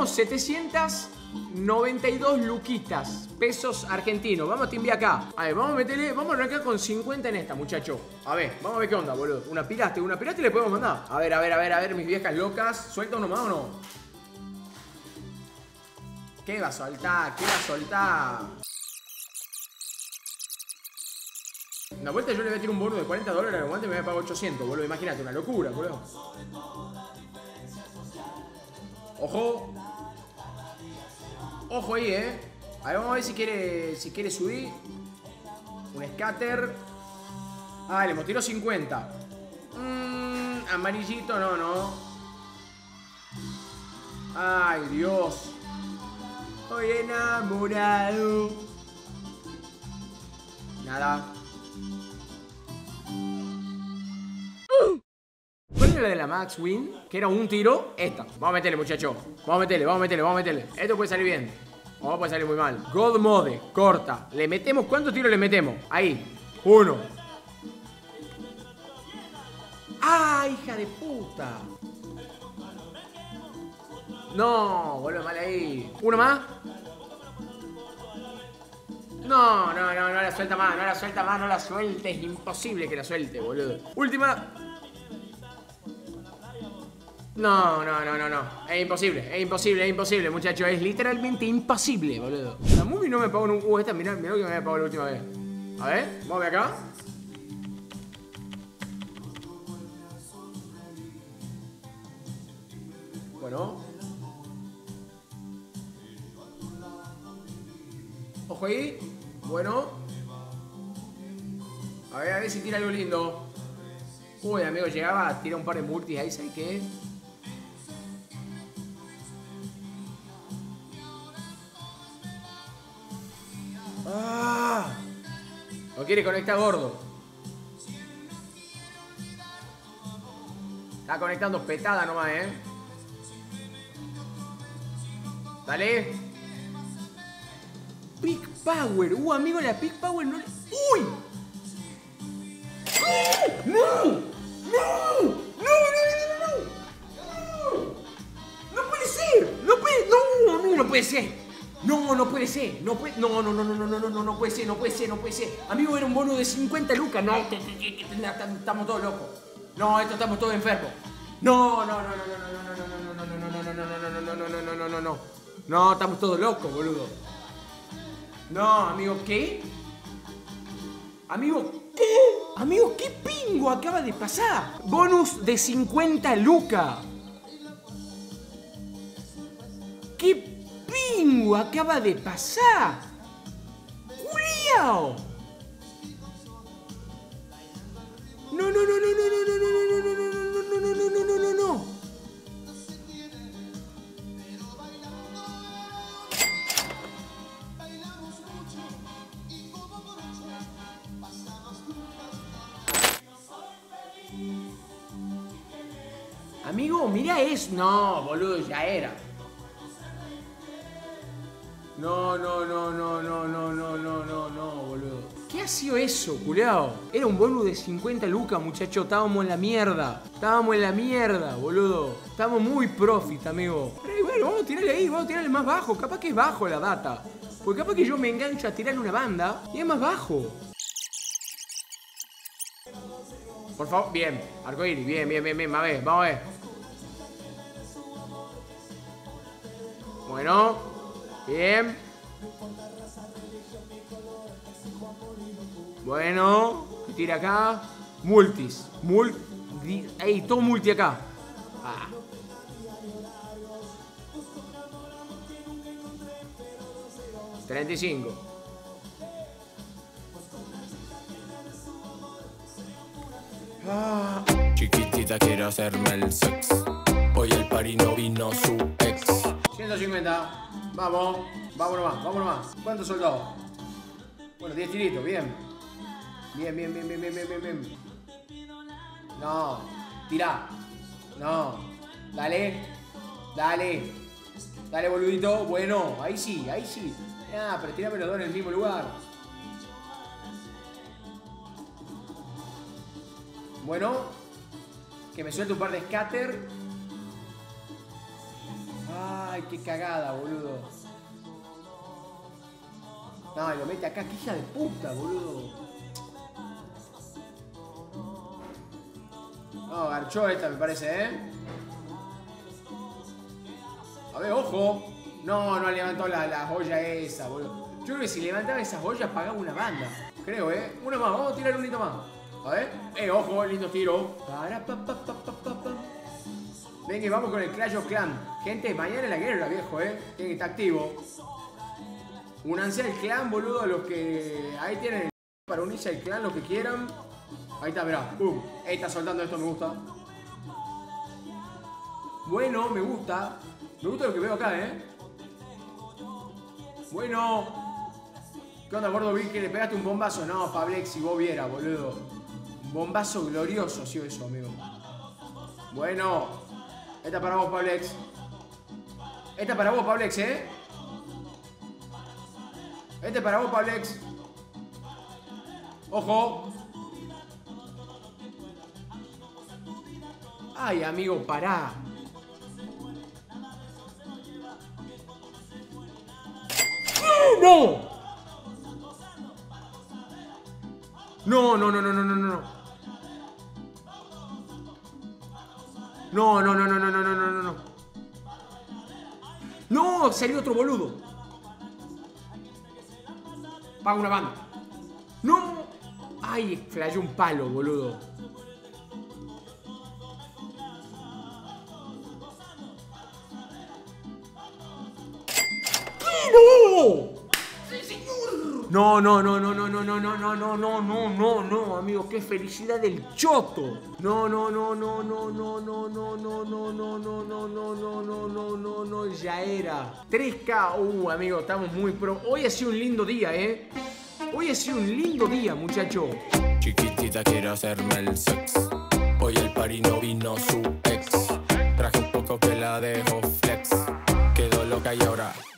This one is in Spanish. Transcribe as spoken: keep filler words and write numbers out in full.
tenemos setecientos noventa y dos luquitas, pesos argentinos. Vamos a timbiar acá. A ver, vamos a meterle, vamos a arrancar con cincuenta en esta, muchacho. A ver, vamos a ver qué onda, boludo. Una pirate, una pirate le podemos mandar. A ver, a ver, a ver, a ver, mis viejas locas. ¿Suelta uno más o no? ¿Qué va a soltar? ¿Qué va a soltar? Una vuelta yo le voy a tirar un bono de cuarenta dólares al guante y me voy a pagar ochocientos, boludo. Imagínate, una locura, boludo. Ojo. Ojo ahí, eh. A ver, vamos a ver si quiere, si quiere subir. Un scatter. Ah, le hemos tirado cincuenta. Mmm, amarillito, no, no. Ay, Dios. Estoy enamorado. Nada. ¿Cuál era la de la Max Win? Que era un tiro. Esta. Vamos a meterle, muchachos. Vamos a meterle, vamos a meterle, vamos a meterle. Esto puede salir bien. O puede salir muy mal. God Mode. Corta. ¿Le metemos? ¿Cuántos tiros le metemos? Ahí. Uno. ¡Ah, hija de puta! No, boludo, mal ahí. ¿Uno más? No, no, no, no la suelta más, no la suelta más, no la suelte. Es imposible que la suelte, boludo. Última. No, no, no, no, no. Es imposible, es imposible, es imposible, muchachos. Es literalmente imposible, boludo. La movie no me pagó un... Uh, esta, mirá, mirá lo que me pagó la última vez. A ver, vamos a ver acá. Bueno. Ojo ahí. Bueno. A ver, a ver si tira algo lindo. Uy, amigo, llegaba a tirar un par de multis ahí, ¿sabes qué? ¡Ah! No quiere conectar, gordo. Está conectando petada nomás, ¿eh? Dale. Peak Power. Uh, amigo, la Peak Power no le... ¡Uy! ¡No! ¡No! ¡No! ¡No, no, no, no! ¡No puede ser! ¡No puede! ¡No! ¡No, no puede ser! No, no puede ser, no puede, no, no, no, no, no, no, no, no, no puede ser, no puede ser, no puede ser. Amigo, era un bono de cincuenta lucas, no, estamos todos locos. No, esto estamos todos enfermos. No, no, no, no, no, no, no, no, no, no, no, no, no, no, no, no, no, no, no, no. No, estamos todos locos, boludo. No, amigo, ¿qué? Amigo, ¿qué? Amigo, ¿qué pingo acaba de pasar? Bonus de cincuenta lucas. ¿Qué pingo acaba de pasar? ¡Juliao! No, no, no, no, no, no, no, no, no, no, no, no, no, no, no, no, no. Amigo, mira eso. No, boludo, ya era. No, no, no, no, no, no, no, no, no, no, boludo. ¿Qué ha sido eso, culiao? Era un bonus de cincuenta lucas, muchacho. Estábamos en la mierda. Estábamos en la mierda, boludo. Estábamos muy profit, amigo. Pero bueno, vamos a tirarle ahí, vamos a tirarle más bajo. Capaz que es bajo la data. Porque capaz que yo me engancho a tirarle una banda y es más bajo. Por favor, bien. Arcoíris, bien, bien, bien, bien. A ver, vamos a ver. Bueno. Bien. Bueno. ¿Qué tira acá? Multis. Multi. Ey, todo multi acá. Ah. treinta y cinco. Ah. Chiquitita quiere hacerme el sex. Hoy el party no vino su ex. ciento cincuenta. Vamos. Vámonos más, vámonos más. ¿Cuántos soldados? Bueno, diez tiritos, bien. Bien, bien, bien, bien, bien, bien, bien, bien. No. Tirá. No. Dale. Dale. Dale, boludito. Bueno, ahí sí, ahí sí. Ah, pero tirame los dos en el mismo lugar. Bueno. Que me suelte un par de scatter. Ay, Ay, qué cagada, boludo. No, lo mete acá, qué hija de puta, boludo. No, garchó esta, me parece, ¿eh? A ver, ojo. No, no levantó la, la joya esa, boludo. Yo creo que si levantaba esas joyas pagaba una banda. Creo, ¿eh? Una más, vamos a tirar un hito más. A ver. Eh, ojo, lindo tiro. Para, pa, pa, pa, pa, pa, pa. Venga, vamos con el Clash of Clans. Gente, mañana es la guerra, viejo, ¿eh? Tiene que estar activo. Únanse al clan, boludo, los que... Ahí tienen el... para unirse al clan, los que quieran. Ahí está, mirá. Pum. Ahí está soltando esto, me gusta. Bueno, me gusta. Me gusta lo que veo acá, ¿eh? Bueno. ¿Qué onda, gordo? Vi que le pegaste un bombazo. No, Pablex, si vos vieras, boludo. Un bombazo glorioso ha sido eso, amigo. Bueno. Esta para vos, Pablex. Esta para vos, Pablex, ¿eh? Este para vos, Pablex. Ojo. Ay, amigo, pará. ¡No! No, no, no, no, no, no, no. No, no, no, no, no, no, no, no, no. No, salió otro boludo. Paga una banda. No. Ay, flayó un palo, boludo. ¡No! ¡Sí, señor! No, no, no, no, no, no, no, no, no, no, no, no, no, no, amigo, qué felicidad del choto. No, no, no, no, no, no, no, no, no, no, no, no, no, no, no, no, no, no, no, ya era. tres K, uh, amigo, estamos muy pro. Hoy ha sido un lindo día, ¿eh? Hoy ha sido un lindo día, muchacho. Chiquitita quiere hacerme el sex. Hoy el party no vino su ex. Traje un poco que la dejo flex. Quedó loca y ahora